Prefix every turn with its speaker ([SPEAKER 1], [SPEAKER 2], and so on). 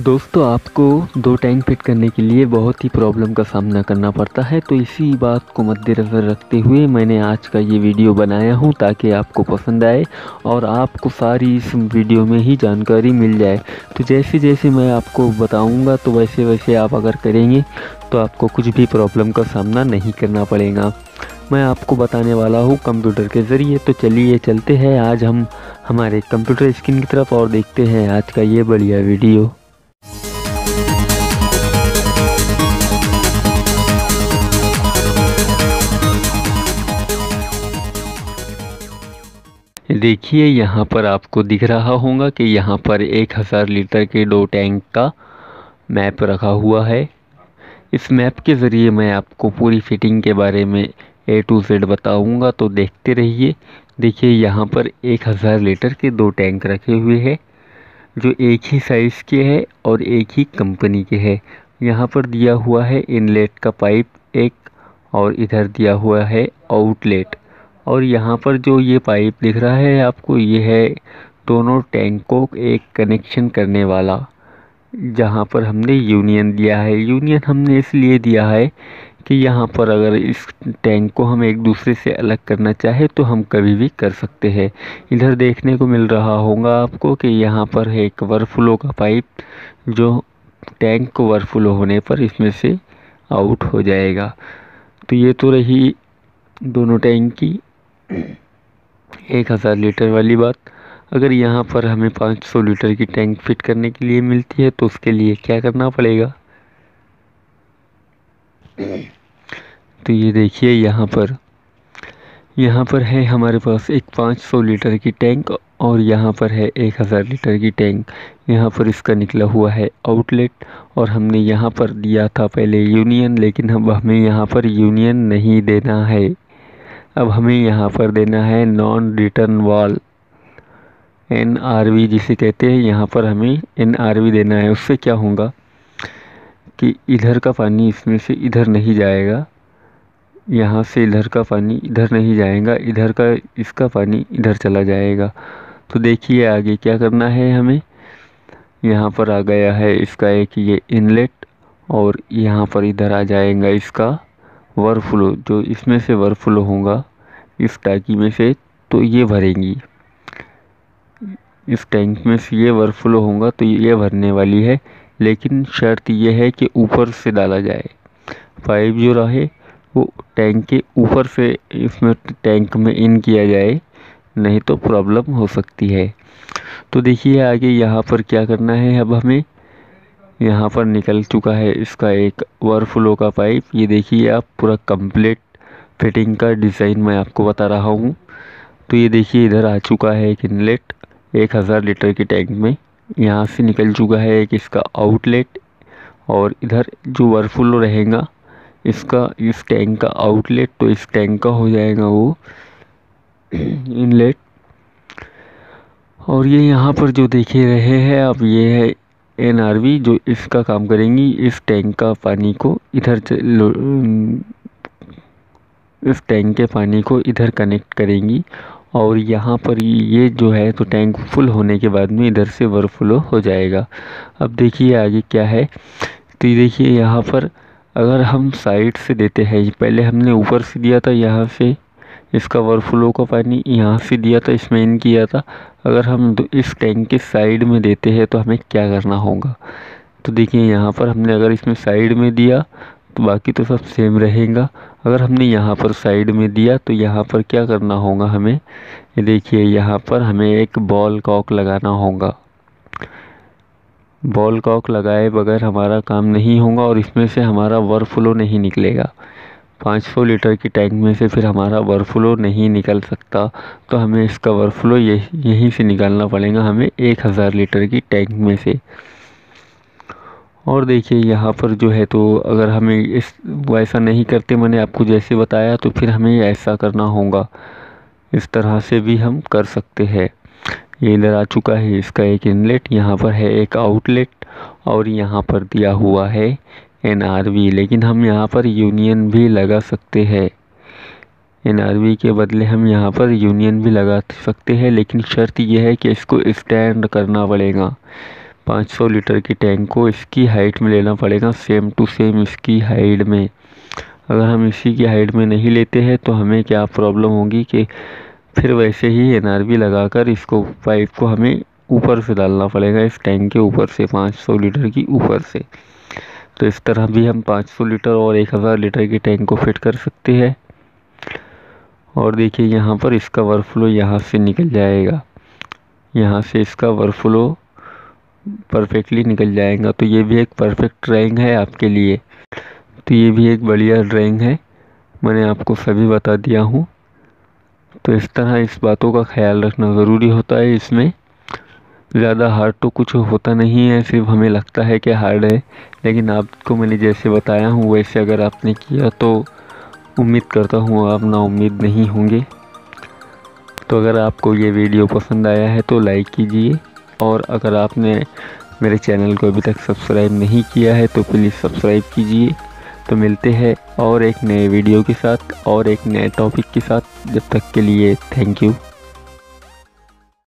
[SPEAKER 1] दोस्तों आपको दो टैंक फिट करने के लिए बहुत ही प्रॉब्लम का सामना करना पड़ता है, तो इसी बात को मद्देनज़र रखते हुए मैंने आज का ये वीडियो बनाया हूँ ताकि आपको पसंद आए और आपको सारी इस वीडियो में ही जानकारी मिल जाए। तो जैसे जैसे मैं आपको बताऊँगा तो वैसे वैसे आप अगर करेंगे तो आपको कुछ भी प्रॉब्लम का सामना नहीं करना पड़ेगा। मैं आपको बताने वाला हूँ कंप्यूटर के ज़रिए। तो चलिए चलते हैं आज हम हमारे कंप्यूटर स्क्रीन की तरफ और देखते हैं आज का ये बढ़िया वीडियो। देखिए यहाँ पर आपको दिख रहा होगा कि यहाँ पर 1000 लीटर के दो टैंक का मैप रखा हुआ है। इस मैप के ज़रिए मैं आपको पूरी फिटिंग के बारे में A to Z बताऊंगा, तो देखते रहिए। देखिए यहाँ पर 1000 लीटर के दो टैंक रखे हुए हैं जो एक ही साइज़ के हैं और एक ही कंपनी के हैं। यहाँ पर दिया हुआ है इनलेट का पाइप एक और इधर दिया हुआ है आउटलेट। और यहाँ पर जो ये पाइप दिख रहा है आपको, ये है दोनों टैंक को एक कनेक्शन करने वाला, जहाँ पर हमने यूनियन दिया है। यूनियन हमने इसलिए दिया है कि यहाँ पर अगर इस टैंक को हम एक दूसरे से अलग करना चाहे तो हम कभी भी कर सकते हैं। इधर देखने को मिल रहा होगा आपको कि यहाँ पर है एक ओवरफ्लो का पाइप जो टैंक को ओवरफ्लो होने पर इसमें से आउट हो जाएगा। तो ये तो रही दोनों टैंक की 1000 लीटर वाली बात। अगर यहाँ पर हमें 500 लीटर की टैंक फिट करने के लिए मिलती है तो उसके लिए क्या करना पड़ेगा। तो ये देखिए यहाँ पर है हमारे पास एक 500 लीटर की टैंक और यहाँ पर है 1000 लीटर की टैंक। यहाँ पर इसका निकला हुआ है आउटलेट और हमने यहाँ पर दिया था पहले यूनियन, लेकिन अब हमें यहाँ पर यूनियन नहीं देना है। अब हमें यहाँ पर देना है नॉन रिटर्न वॉल NRV जिसे कहते हैं। यहाँ पर हमें NRV देना है। उससे क्या होगा कि इधर का पानी इसमें से इधर नहीं जाएगा, यहाँ से इधर का पानी इधर नहीं जाएगा, इधर का इसका पानी इधर चला जाएगा। तो देखिए आगे क्या करना है हमें। यहाँ पर आ गया है इसका एक ये इनलेट और यहाँ पर इधर आ जाएगा इसका ओवरफ्लो, जो इसमें से ओवरफ्लो होगा इस टैंकी में से तो ये भरेंगी। इस टैंक में से ये ओवरफ्लो होगा तो ये भरने वाली है, लेकिन शर्त ये है कि ऊपर से डाला जाए। पाइप जो रहे वो टैंक के ऊपर से इसमें टैंक में इन किया जाए, नहीं तो प्रॉब्लम हो सकती है। तो देखिए आगे यहाँ पर क्या करना है। अब हमें यहाँ पर निकल चुका है इसका एक ओवरफ्लो का पाइप। ये देखिए आप पूरा कंप्लीट फिटिंग का डिज़ाइन मैं आपको बता रहा हूँ। तो ये देखिए इधर आ चुका है एक इनलेट 1000 लीटर की टैंक में, यहाँ से निकल चुका है एक इसका आउटलेट और इधर जो ओवरफ्लो रहेगा इसका इस टैंक का आउटलेट, तो इस टैंक का हो जाएगा वो इनलेट। और ये यहाँ पर जो देख रहे हैं अब ये है NRV जो इसका काम करेंगी। इस टैंक का पानी को इधर इस टैंक के पानी को इधर कनेक्ट करेंगी और यहाँ पर ये जो है तो टैंक फुल होने के बाद में इधर से ओवरफ्लो हो जाएगा। अब देखिए आगे क्या है। तो ये देखिए यहाँ पर अगर हम साइड से देते हैं, पहले हमने ऊपर से दिया था, यहाँ से इसका ओवरफ्लो का पानी यहाँ से दिया था, इसमें इन किया था। अगर हम इस टैंक के साइड में देते हैं तो हमें क्या करना होगा। तो देखिए यहाँ पर हमने अगर इसमें साइड में दिया तो बाकी तो सब सेम रहेगा। अगर हमने यहाँ पर साइड में दिया तो यहाँ पर क्या करना होगा हमें। ये देखिए यहाँ पर हमें एक बॉल कॉक लगाना होगा। बॉल कॉक लगाए बगैर हमारा काम नहीं होगा और इसमें से हमारा ओवरफ्लो नहीं निकलेगा। 500 लीटर की टैंक में से फिर हमारा ओवरफ्लो नहीं निकल सकता, तो हमें इसका ओवरफ्लो यहीं से निकालना पड़ेगा हमें 1000 लीटर की टैंक में से। और देखिए यहाँ पर जो है तो अगर हमें इस वैसा नहीं करते, मैंने आपको जैसे बताया, तो फिर हमें ऐसा करना होगा। इस तरह से भी हम कर सकते हैं। ये इधर आ चुका है इसका एक इनलेट, यहाँ पर है एक आउटलेट और यहाँ पर दिया हुआ है NRV, लेकिन हम यहाँ पर यूनियन भी लगा सकते हैं। NRV के बदले हम यहाँ पर यूनियन भी लगा सकते हैं, लेकिन शर्त यह है कि इसको स्टैंड करना पड़ेगा। 500 लीटर की टैंक को इसकी हाइट में लेना पड़ेगा, सेम टू सेम इसकी हाइट में। अगर हम इसी की हाइट में नहीं लेते हैं तो हमें क्या प्रॉब्लम होगी कि फिर वैसे ही एनआरबी लगाकर इसको पाइप को हमें ऊपर से डालना पड़ेगा, इस टैंक के ऊपर से, 500 लीटर की ऊपर से। तो इस तरह भी हम 500 लीटर और 1000 लीटर की टैंक को फिट कर सकते हैं। और देखिए यहाँ पर इसका ओवरफ्लो यहाँ से निकल जाएगा, यहाँ से इसका ओवरफ्लो परफेक्टली निकल जाएगा। तो ये भी एक परफेक्ट ड्राइंग है आपके लिए। तो ये भी एक बढ़िया ड्राइंग है, मैंने आपको सभी बता दिया हूँ। तो इस तरह इस बातों का ख्याल रखना ज़रूरी होता है। इसमें ज़्यादा हार्ड तो कुछ होता नहीं है, सिर्फ हमें लगता है कि हार्ड है, लेकिन आपको मैंने जैसे बताया हूँ वैसे अगर आपने किया तो उम्मीद करता हूँ आप नाउम्मीद नहीं होंगे। तो अगर आपको ये वीडियो पसंद आया है तो लाइक कीजिए, और अगर आपने मेरे चैनल को अभी तक सब्सक्राइब नहीं किया है तो प्लीज़ सब्सक्राइब कीजिए। तो मिलते हैं और एक नए वीडियो के साथ और एक नए टॉपिक के साथ। जब तक के लिए थैंक यू।